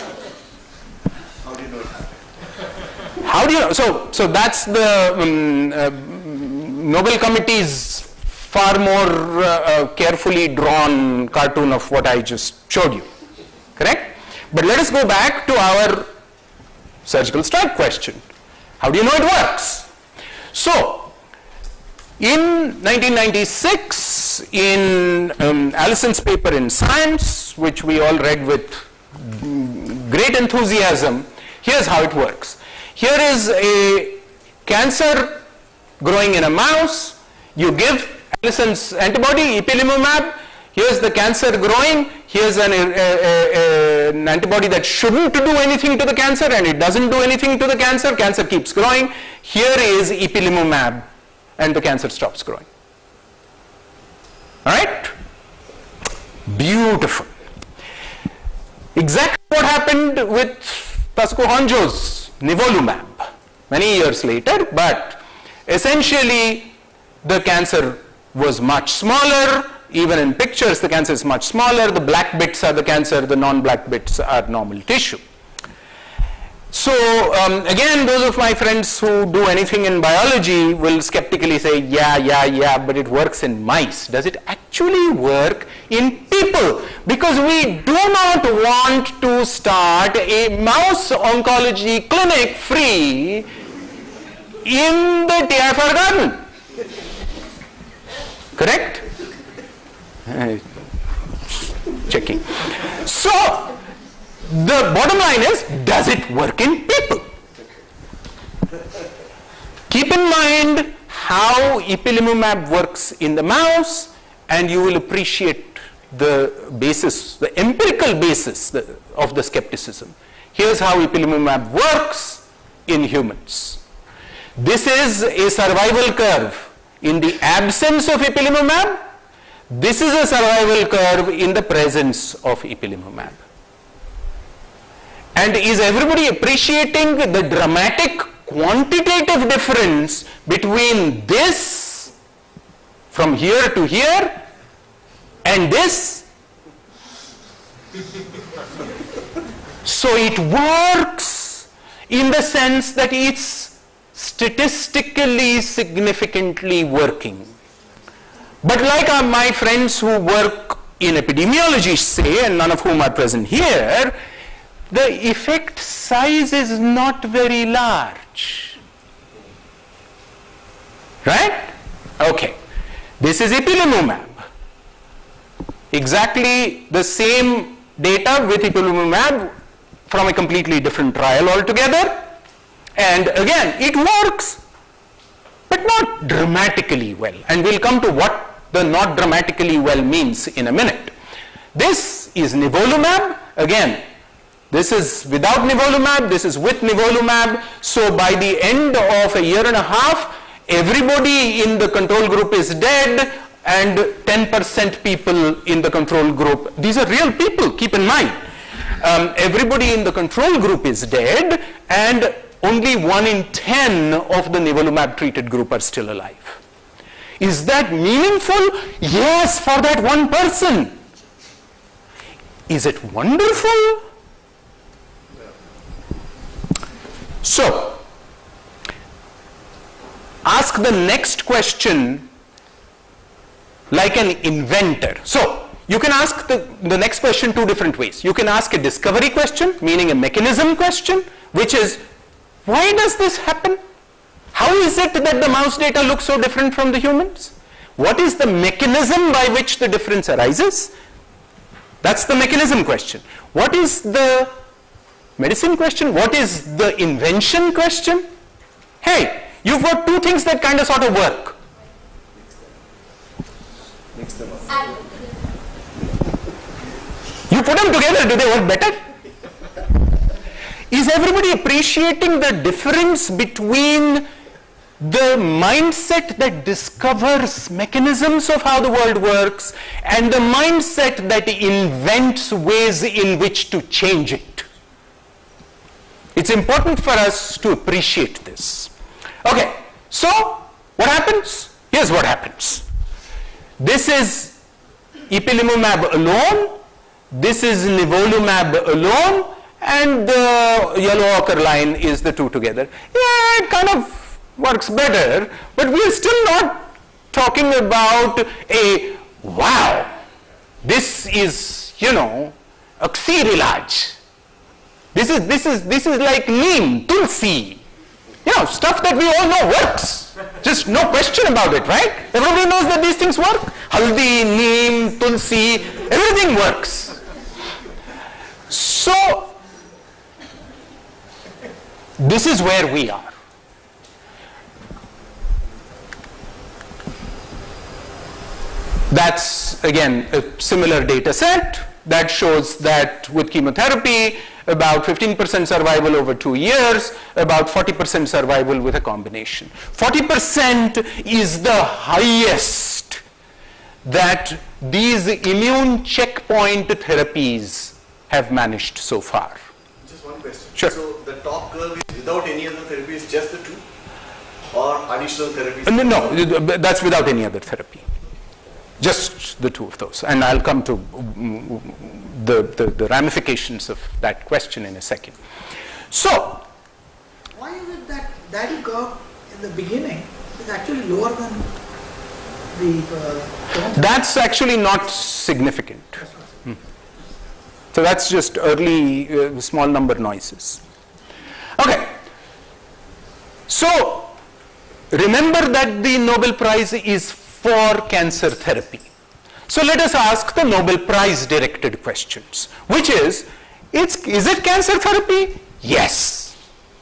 How do you know? So that's the Nobel Committee's far more carefully drawn cartoon of what I just showed you. Correct? But let us go back to our surgical strike question. How do you know it works? So, in 1996, in Alison's paper in Science, which we all read with great enthusiasm, here's how it works. Here is a cancer growing in a mouse. You give Alison's antibody, ipilimumab. Here's the cancer growing. Here's an antibody that shouldn't do anything to the cancer, and it doesn't do anything to the cancer. Cancer keeps growing. Here is ipilimumab, and the cancer stops growing. All right? Beautiful. Exactly what happened with Tasuku Honjo's nivolumab many years later, but essentially the cancer was much smaller. Even in pictures, the cancer is much smaller. The black bits are the cancer, the non-black bits are normal tissue. So again, those of my friends who do anything in biology will skeptically say, yeah, but it works in mice. Does it actually work in people? Because we do not want to start a mouse oncology clinic free in the TIFR garden. Correct? Checking. So, the bottom line is, does it work in people? Keep in mind how ipilimumab works in the mouse, and you will appreciate the basis, the empirical basis of the skepticism. Here's how ipilimumab works in humans. This is a survival curve in the absence of ipilimumab. This is a survival curve in the presence of ipilimumab. And is everybody appreciating the dramatic quantitative difference between this from here to here and this? So it works in the sense that it's statistically significantly working. But like my friends who work in epidemiology say, and none of whom are present here, the effect size is not very large. Right? Okay. This is ipilimumab. Exactly the same data with ipilimumab from a completely different trial altogether. And again, it works, but not dramatically well. And we'll come to what the not dramatically well means in a minute. This is nivolumab. Again, this is without nivolumab, this is with nivolumab. So by the end of a year and a half, everybody in the control group is dead, and 10% people in the control group, these are real people, keep in mind. Everybody in the control group is dead, and only 1 in 10 of the nivolumab treated group are still alive. Is that meaningful? Yes, for that one person. Is it wonderful? So, ask the next question like an inventor. So, you can ask the next question two different ways. You can ask a discovery question, meaning a mechanism question, which is, why does this happen? How is it that the mouse data looks so different from the humans? What is the mechanism by which the difference arises? That's the mechanism question. What is the medicine question? What is the invention question? Hey, you've got two things that kind of sort of work. Mix them up. You put them together, do they work better? Is everybody appreciating the difference between the mindset that discovers mechanisms of how the world works and the mindset that invents ways in which to change it? It's important for us to appreciate this. Okay, so what happens? Here's what happens. This is ipilimumab alone, this is nivolumab alone, and the yellow ochre line is the two together. Yeah, it kind of works better, but we're still not talking about a, wow, this is, you know, oxyrilage. This is like neem, tulsi, you know, stuff that we all know works. Just no question about it, right? Everybody knows that these things work. Haldi, neem, tulsi, everything works. So, this is where we are. That's again a similar data set that shows that with chemotherapy, about 15% survival over 2 years, about 40% survival with a combination. 40% is the highest that these immune checkpoint therapies have managed so far. Just one question. Sure. So the top curve is without any other therapy, is just the two, or additional therapies? No, that's without any other therapy. Just the two of those. And I'll come to the ramifications of that question in a second. So, why is it that that curve in the beginning is actually lower than the that's actually not significant. So that's just early small number noises. Okay. So, remember that the Nobel Prize is for cancer therapy. So let us ask the Nobel Prize directed questions, which is it cancer therapy? Yes.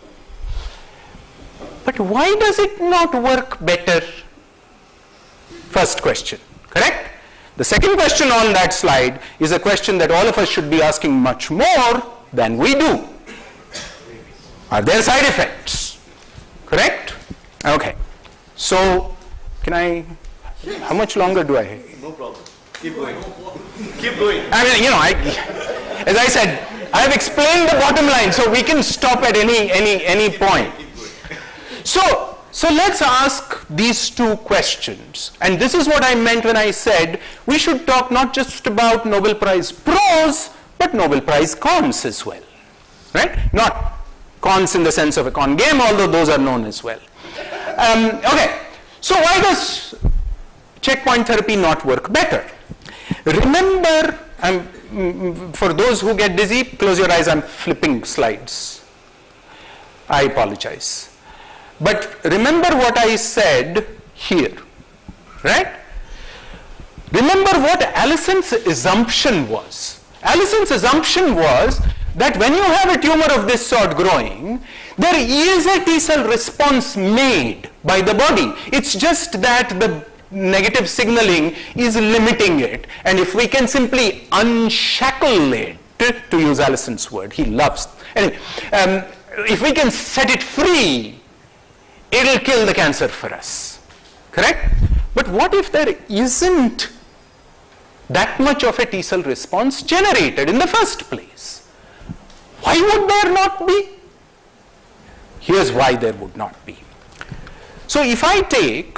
But why does it not work better? First question, correct? The second question on that slide is a question that all of us should be asking much more than we do. Are there side effects? Correct? Okay. So, can I, how much longer do I have? No problem. Keep going. Keep going. I mean, you know, as I said, I have explained the bottom line, so we can stop at any point. So let's ask these two questions. And this is what I meant when I said we should talk not just about Nobel Prize pros, but Nobel Prize cons as well. Right? Not cons in the sense of a con game, although those are known as well. Okay. So why does checkpoint therapy not work better? Remember, for those who get dizzy, close your eyes, I'm flipping slides. I apologize. But remember what I said here, right? Remember what Allison's assumption was. Allison's assumption was that when you have a tumor of this sort growing, there is a T cell response made by the body. It's just that the negative signaling is limiting it. And if we can simply unshackle it, to use Allison's word, he loves. Anyway, if we can set it free, it'll kill the cancer for us. Correct? But what if there isn't that much of a T cell response generated in the first place? Why would there not be? Here's why there would not be. So if I take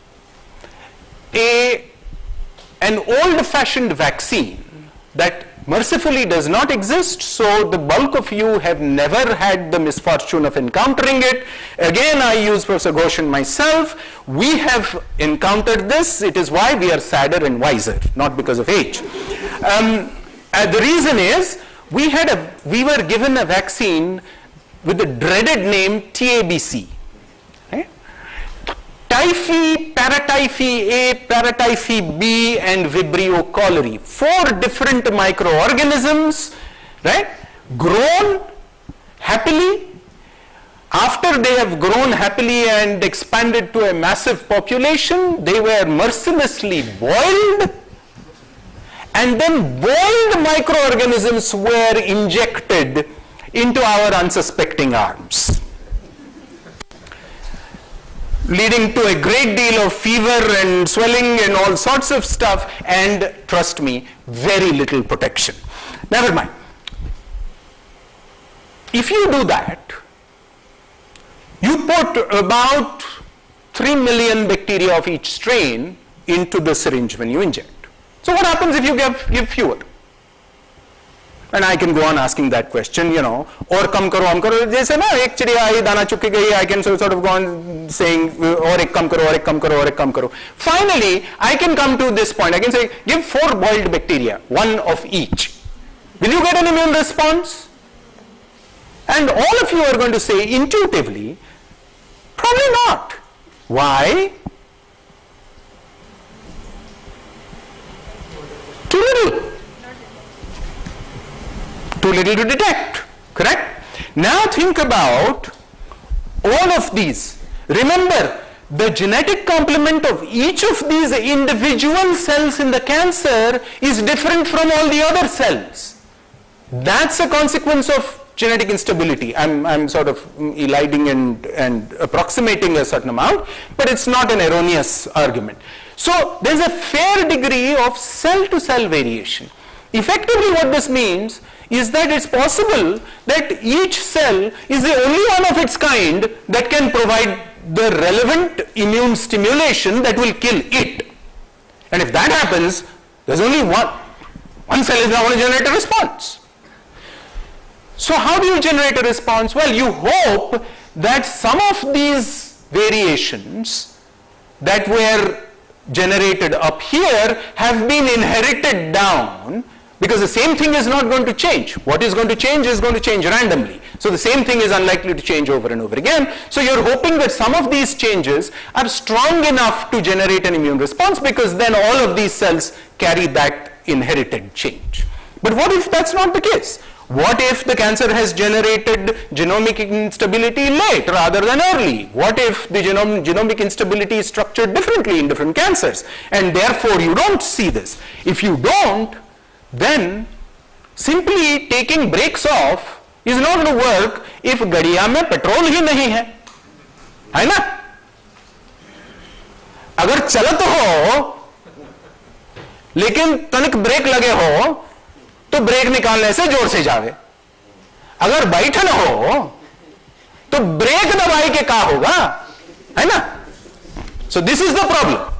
an old-fashioned vaccine that mercifully does not exist, so the bulk of you have never had the misfortune of encountering it. Again, I use Professor Ghosh and myself. We have encountered this. It is why we are sadder and wiser, not because of age. The reason is we were given a vaccine with the dreaded name TABC. Typhi, paratyphi A, paratyphi B, and Vibrio cholerae. 4 different microorganisms, right, grown happily. After they have grown happily and expanded to a massive population, they were mercilessly boiled, and then boiled microorganisms were injected into our unsuspecting arms, leading to a great deal of fever and swelling and all sorts of stuff, and trust me, very little protection. Never mind. If you do that, you put about 3 million bacteria of each strain into the syringe when you inject. So what happens if you give fewer? And I can go on asking that question, you know, or kam karo, hum karo, jaise na, ek chidiya aayi, dana chuk ke gayi, I can sort of go on saying, or ek kam karo, or ek kam karo, or ek kam karo. Finally, I can come to this point. I can say, give 4 boiled bacteria, 1 of each. Will you get an immune response? And all of you are going to say intuitively, probably not. Why? Too little. Too little to detect, correct? Now think about all of these. Remember, the genetic complement of each of these individual cells in the cancer is different from all the other cells. That's a consequence of genetic instability. I'm sort of eliding and approximating a certain amount, but it's not an erroneous argument. So there's a fair degree of cell-to-cell variation. Effectively what this means is that it's possible that each cell is the only one of its kind that can provide the relevant immune stimulation that will kill it. And if that happens, there's only one cell is now going to generate a response. So how do you generate a response? Well, you hope that some of these variations that were generated up here have been inherited down, because the same thing is not going to change. What is going to change randomly. So the same thing is unlikely to change over and over again. So you're hoping that some of these changes are strong enough to generate an immune response, because then all of these cells carry that inherited change. But what if that's not the case? What if the cancer has generated genomic instability late rather than early? What if the genomic instability is structured differently in different cancers and therefore you don't see this? If you don't, then simply taking brakes off is not going to work if gadiya mein petrol hi nahi hai na? अगर चलत हो लेकिन तनिक break लगे हो तो break निकालने से जोर से जावे, अगर बैठन हो तो ब्रेक दबाई के का होगा, है ना? So this is the problem.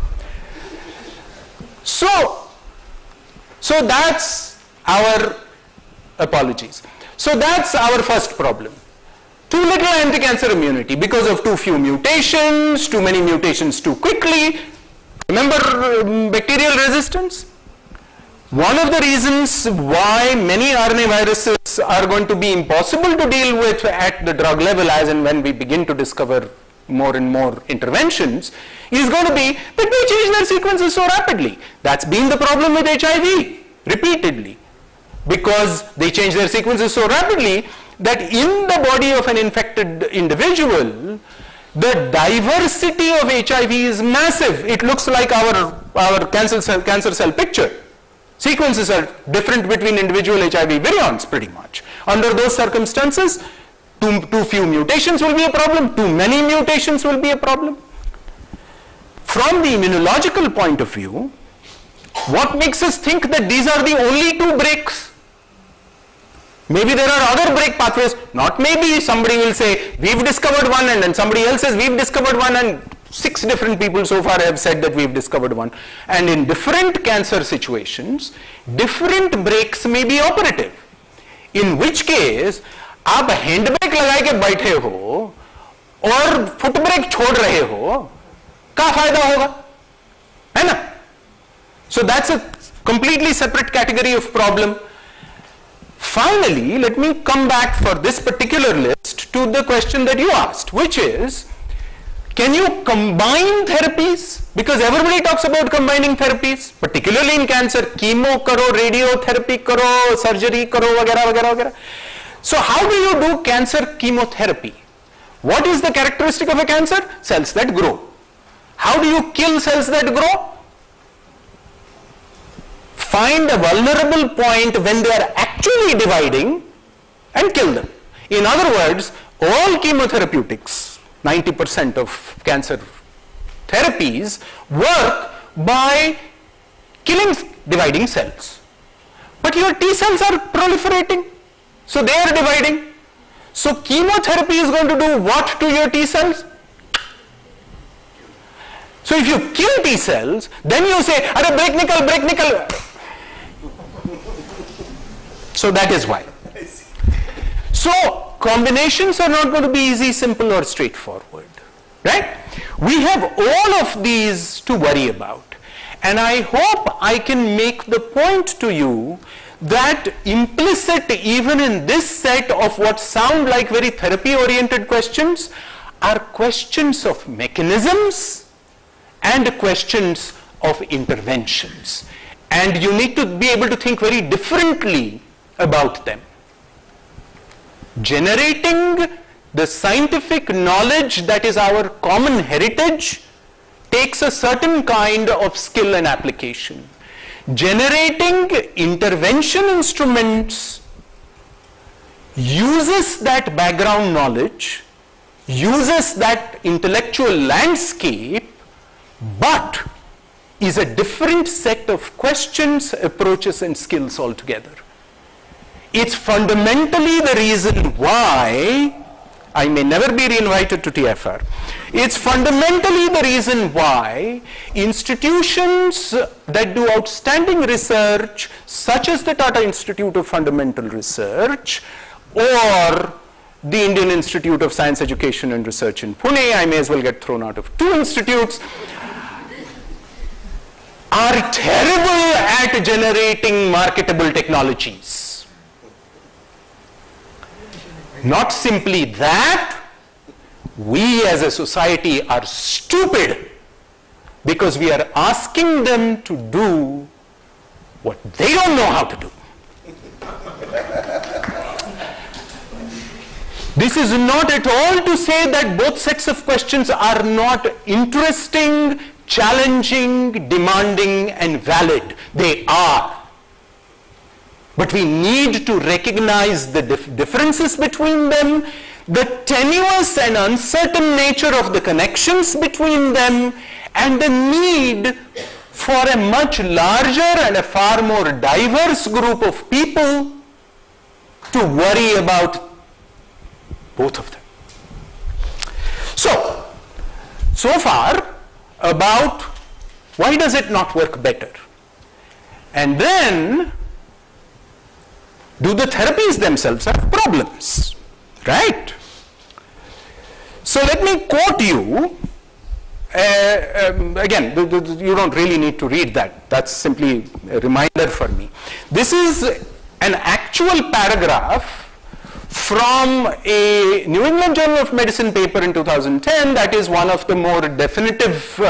So that's our apologies. So that's our first problem. Too little anti-cancer immunity because of too few mutations, too many mutations too quickly. Remember bacterial resistance? One of the reasons why many RNA viruses are going to be impossible to deal with at the drug level as and when we begin to discover more and more interventions is going to be that they change their sequences so rapidly. That's been the problem with HIV repeatedly, because they change their sequences so rapidly that in the body of an infected individual, the diversity of HIV is massive. It looks like our cancer cell picture. Sequences are different between individual HIV virions pretty much. Under those circumstances, too few mutations will be a problem, too many mutations will be a problem. From the immunological point of view, what makes us think that these are the only two breaks? Maybe there are other break pathways, not maybe. Somebody will say, we've discovered one, and then somebody else says, we've discovered one, and 6 different people so far have said that we've discovered one. And in different cancer situations, different breaks may be operative. In which case, आप hand brake लगा के बैठे हो और foot break छोड़ रहे हो, क्या फायदा होगा, है ना? So that's a completely separate category of problem. Finally, let me come back for this particular list to the question that you asked, which is, can you combine therapies? Because everybody talks about combining therapies, particularly in cancer. Chemo karo, radiotherapy karo, surgery karo, vagara, vagara, vagara. So how do you do cancer chemotherapy? What is the characteristic of a cancer? Cells that grow. How do you kill cells that grow? Find a vulnerable point when they are actually dividing and kill them. In other words, all chemotherapeutics, 90% of cancer therapies, work by killing dividing cells. But your T cells are proliferating, so they are dividing. So chemotherapy is going to do what to your T cells? So if you kill T cells, then you say, "Arey break nickel, break nickel." So that is why. So combinations are not going to be easy, simple, or straightforward, right? We have all of these to worry about, and I hope I can make the point to you that implicit even in this set of what sound like very therapy-oriented questions are questions of mechanisms and questions of interventions, and you need to be able to think very differently about them. Generating the scientific knowledge that is our common heritage takes a certain kind of skill and application. Generating intervention instruments uses that background knowledge, uses that intellectual landscape, but is a different set of questions, approaches, and skills altogether. It's fundamentally the reason why I may never be reinvited to TIFR. It's fundamentally the reason why institutions that do outstanding research, such as the Tata Institute of Fundamental Research or the Indian Institute of Science Education and Research in Pune, I may as well get thrown out of 2 institutes, are terrible at generating marketable technologies. Not simply that, we as a society are stupid because we are asking them to do what they don't know how to do. This is not at all to say that both sets of questions are not interesting, challenging, demanding, and valid. They are. But we need to recognize the differences between them, the tenuous and uncertain nature of the connections between them, and the need for a much larger and a far more diverse group of people to worry about both of them. So far about why does it not work better? And then, do the therapies themselves have problems? Right? So let me quote you. Again, you don't really need to read that. That's simply a reminder for me. This is an actual paragraph from a New England Journal of Medicine paper in 2010 that is one of the more definitive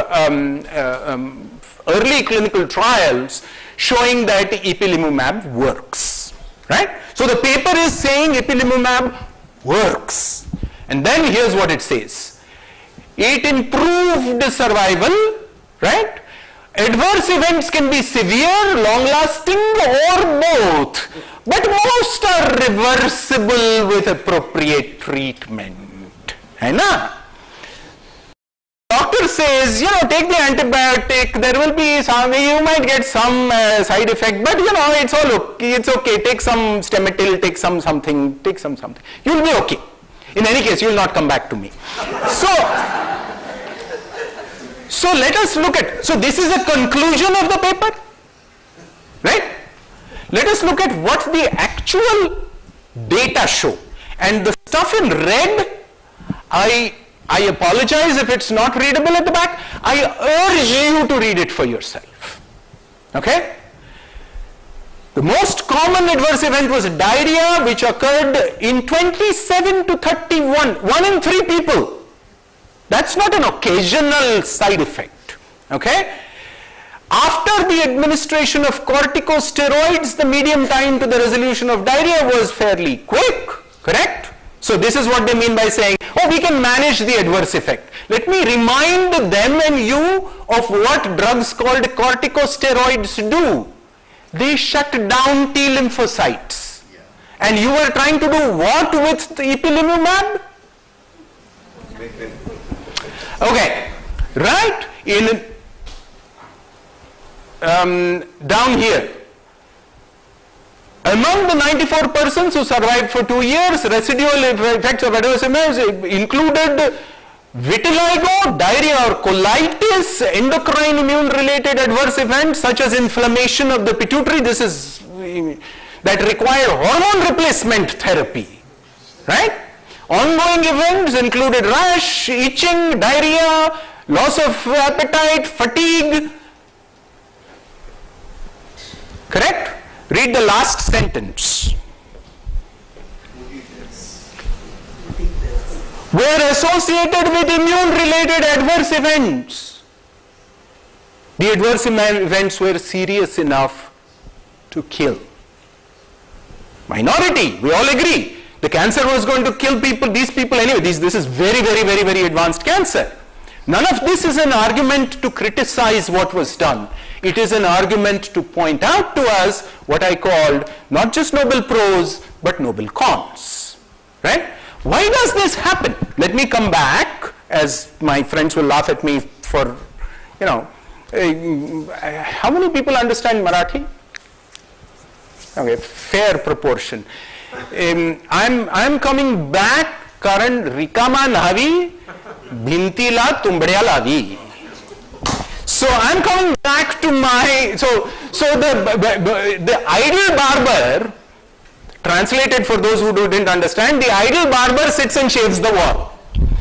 early clinical trials showing that ipilimumab works. Right? So the paper is saying ipilimumab works. And then here's what it says. It improved survival, right? Adverse events can be severe, long-lasting, or both. But most are reversible with appropriate treatment. Hai na? Doctor says, take the antibiotic, there will be some, you might get some side effect, but it's all okay, it's okay, take some Stemetil, take some something, you'll be okay. In any case, you will not come back to me. So let us look at, so this is a conclusion of the paper, right? Let us look at what the actual data show. And the stuff in red, I apologize if it's not readable at the back. I urge you to read it for yourself. Okay? The most common adverse event was diarrhea, which occurred in 27 to 31, 1 in 3 people. That's not an occasional side effect. Okay? After the administration of corticosteroids, the median time to the resolution of diarrhea was fairly quick. Correct? So this is what they mean by saying, oh, we can manage the adverse effect. Let me remind them and you of what drugs called corticosteroids do. They shut down T lymphocytes. Yeah. And you were trying to do what with the ipilimumab? Okay, right? Down here. Among the 94 persons who survived for 2 years, residual effects of adverse events included vitiligo, diarrhea or colitis, endocrine immune related adverse events such as inflammation of the pituitary, that require hormone replacement therapy, right? Ongoing events included rash, itching, diarrhea, loss of appetite, fatigue. Correct? Read the last sentence. Were associated with immune-related adverse events. The adverse events were serious enough to kill. Minority, we all agree. The cancer was going to kill people, these people anyway. This is very, very, very, very advanced cancer. None of this is an argument to criticize what was done. It is an argument to point out to us what I called not just Nobel pros, but Nobel cons. Right? Why does this happen? Let me come back, as my friends will laugh at me for, how many people understand Marathi? Okay, fair proportion. I'm coming back, Karan Rikama Navi, Bhintila Tumbadya Lavi. So I'm coming back to my, so the idle barber, translated for those who didn't understand, the idle barber sits and shaves the wall.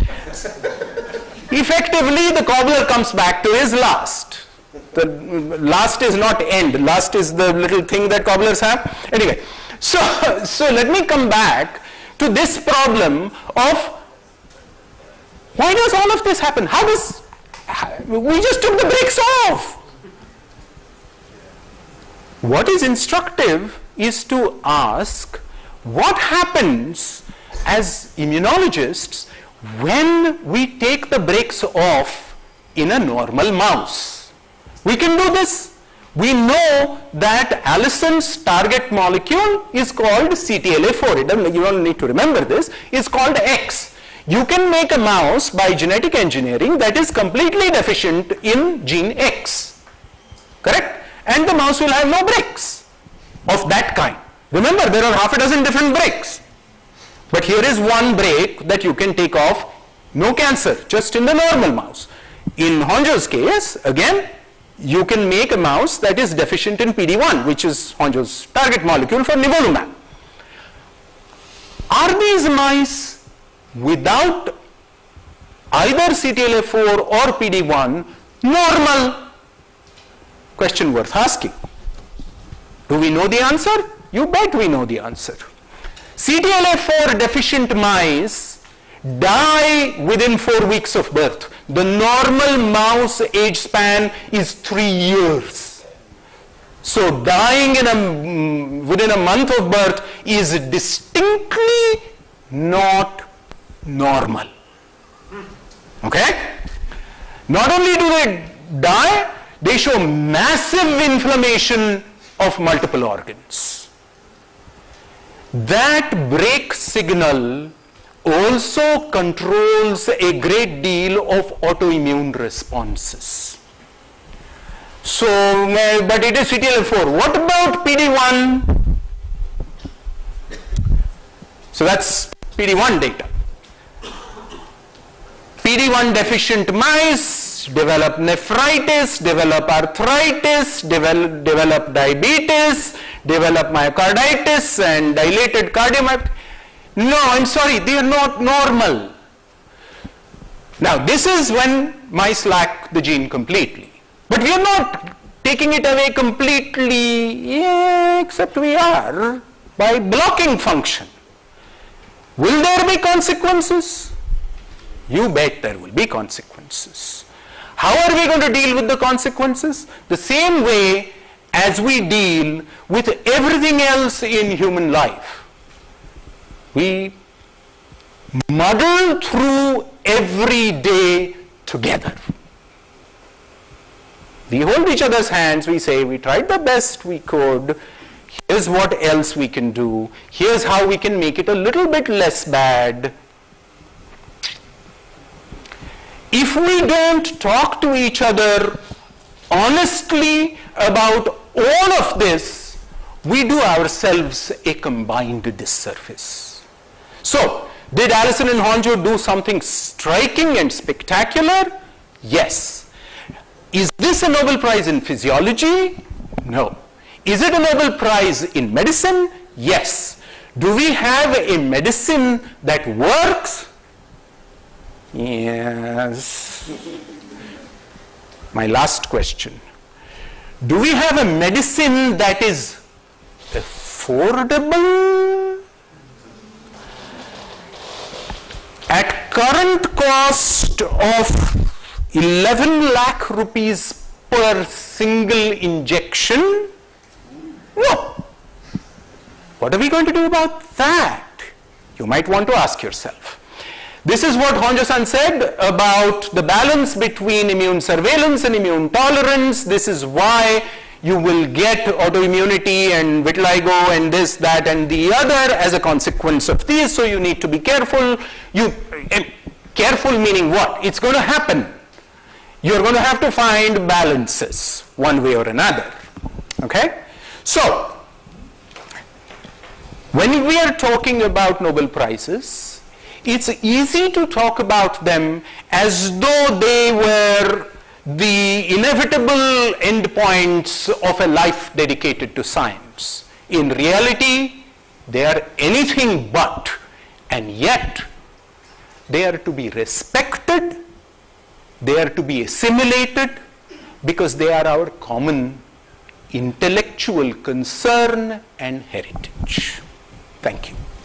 Effectively, the cobbler comes back to his last. The last is not end, last is the little thing that cobblers have. Anyway, so let me come back to this problem of why does all of this happen? We just took the brakes off. What is instructive is to ask what happens as immunologists, when we take the brakes off in a normal mouse. We can do this. We know that Allison's target molecule is called CTLA4. You don't need to remember this. It's called X. You can make a mouse by genetic engineering that is completely deficient in gene X. Correct? And the mouse will have no breaks of that kind. Remember, there are half a dozen different breaks. But here is one break that you can take off, no cancer, just in the normal mouse. In Honjo's case, again, you can make a mouse that is deficient in PD-1, which is Honjo's target molecule for nivolumab. Are these mice without either CTLA4 or PD-1 normal? Question worth asking. Do we know the answer? You bet we know the answer. CTLA4 deficient mice die within 4 weeks of birth. The normal mouse age span is 3 years. So dying within a month of birth is distinctly not normal. Okay? Not only do they die, they show massive inflammation of multiple organs. That brake signal also controls a great deal of autoimmune responses. So, but it is CTLA4. What about PD-1? So that's PD-1 data. PD-1 deficient mice develop nephritis, develop arthritis, develop diabetes, develop myocarditis and dilated cardiomyopathy. No, I'm sorry, they are not normal. Now, this is when mice lack the gene completely. But we are not taking it away completely, except we are by blocking function. Will there be consequences? You bet there will be consequences. How are we going to deal with the consequences? The same way as we deal with everything else in human life. We muddle through every day together. We hold each other's hands, we say, we tried the best we could, here's what else we can do, here's how we can make it a little bit less bad. If we don't talk to each other honestly about all of this, we do ourselves a combined disservice. So, did Allison and Honjo do something striking and spectacular? Yes. Is this a Nobel Prize in physiology? No. Is it a Nobel Prize in medicine? Yes. Do we have a medicine that works? Yes. My last question. Do we have a medicine that is affordable? At current cost of 11 lakh rupees per single injection? No. What are we going to do about that? You might want to ask yourself. This is what Honjo-san said about the balance between immune surveillance and immune tolerance. This is why you will get autoimmunity and vitiligo and this, that and the other as a consequence of these. So you need to be careful. Careful meaning what? It's going to happen. You're going to have to find balances one way or another. Okay? So, when we are talking about Nobel Prizes, it's easy to talk about them as though they were the inevitable endpoints of a life dedicated to science. In reality, they are anything but, and yet they are to be respected, they are to be assimilated, because they are our common intellectual concern and heritage. Thank you.